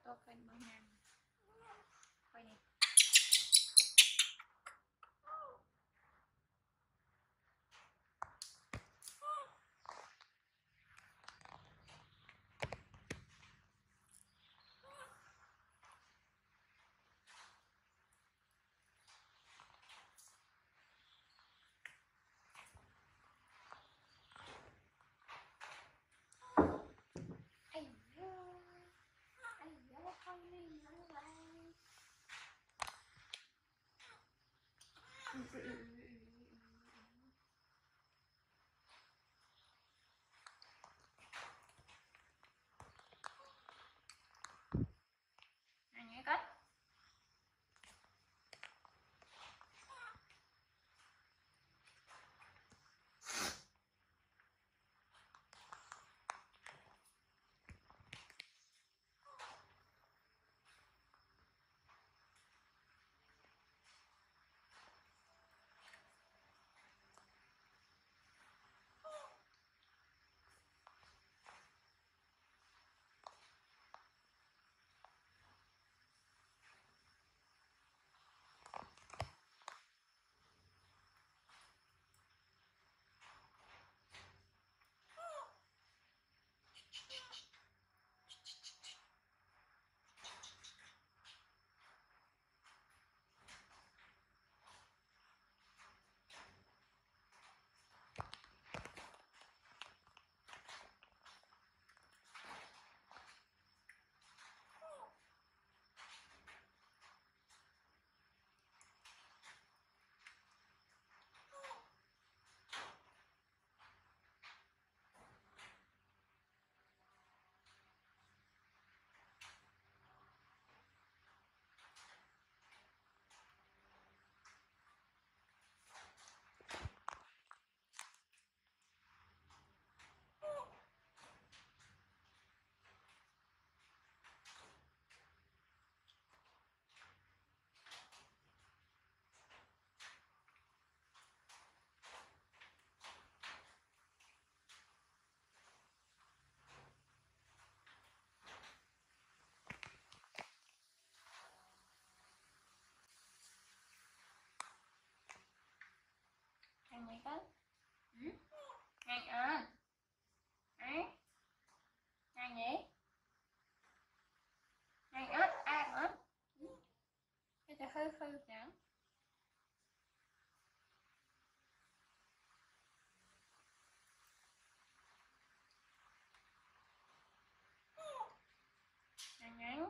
tôi kênh bữa nào quay này nhé cất ăn mấy cất ăn à ấy ăn nhỉ ăn ớt ăn ớt cáiจะhơi hơi chẳng ăn ngắn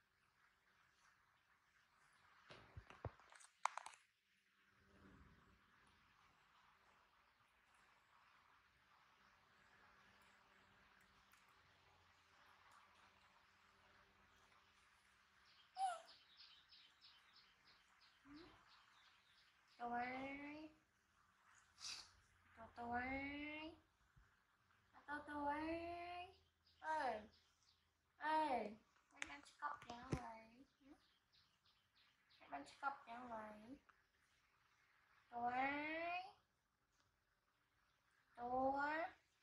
tôi tôi ơi ơi hãy đánh cốc chẳng vậy hãy đánh cốc chẳng vậy tôi tôi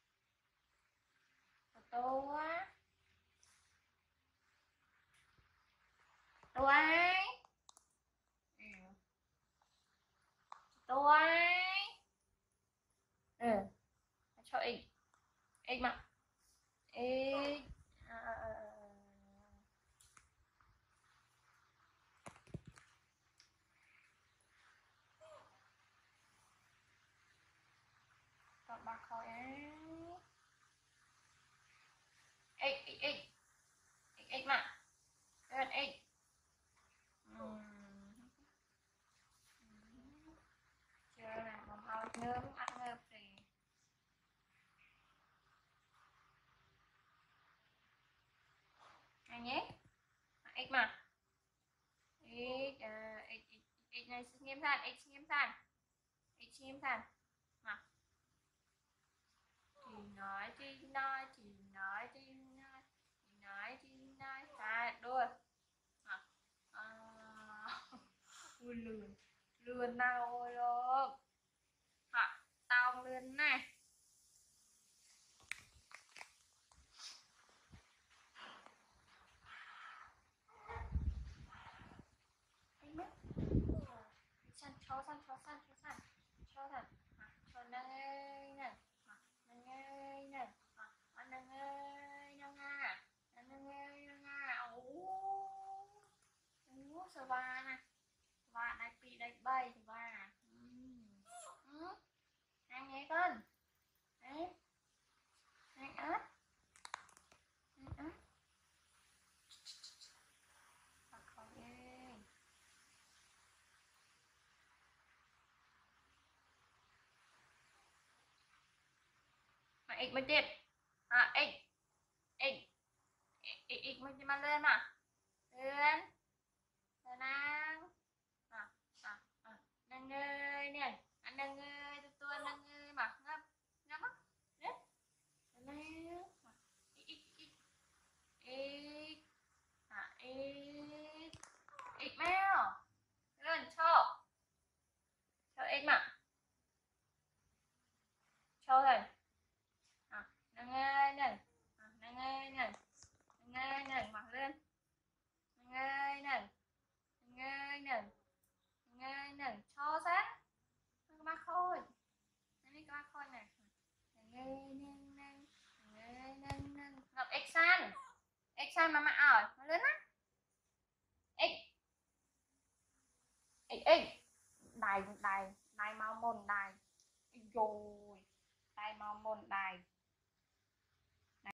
tôi tôi cho x mà x còn ba khối x mà đơn x chưa là một hồi ngớm ăn ngớm thì nhé x mà x này xin nghiêm than x nghiêm than mà chị nói đua ui lươn nào ôi luôn tao lươn này cho xanh cho xanh cho xanh cho xanh cho nâng ơi nè nâng ơi nè nâng ơi nâng à nâng ơi nâng à ú sờ ba nè và đại pì đại bay và ăn nghe con đấy ăn ớt mà ít mới chết ít ít ít mới mà lên mà lên lên ăn nâng ơi nè anh nâng ơi tôi nâng ơi mà ngấp ngấp á đấy lên ít ít ít ít ít mèo lên cho ít mà cho rồi nâng ơi nè nâng ơi nè nâng ơi nè mặc lên nâng ơi nè nâng ơi nè nâng ơi nè cho sáng các bác khôi đi các bác khôi nè nâng ơi nâng nâng nâng ơi nâng nâng ngọc Exxon mà rồi nó lớn á X X đài đài đài mau môn đài rồi đài mau môn đài